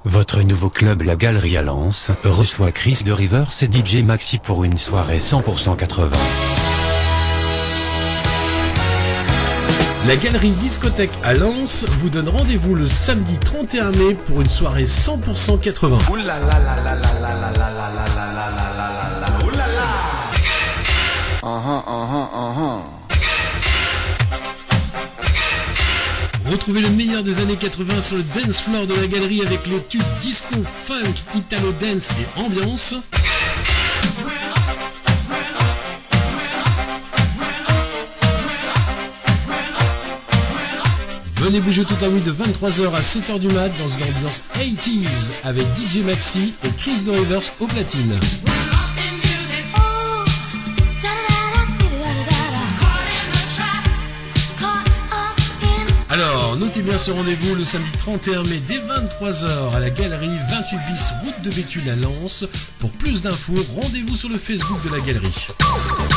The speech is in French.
Votre nouveau club La Galerie à Lens reçoit Chris de Rivers et DJ Maxi pour une soirée 100% 80. La Galerie Discothèque à Lens vous donne rendez-vous le samedi 31 mai pour une soirée 100% 80. Retrouvez le meilleur des années 80 sur le dance floor de la galerie avec les tubes disco, funk, italo dance et ambiance. Venez bouger toute la nuit de 23h à 7h du mat dans une ambiance 80s avec DJ Maxi et Chris de Rivers au platine. Alors, notez bien ce rendez-vous le samedi 31 mai dès 23h à la galerie 28 bis route de Béthune à Lens. Pour plus d'infos, rendez-vous sur le Facebook de la galerie.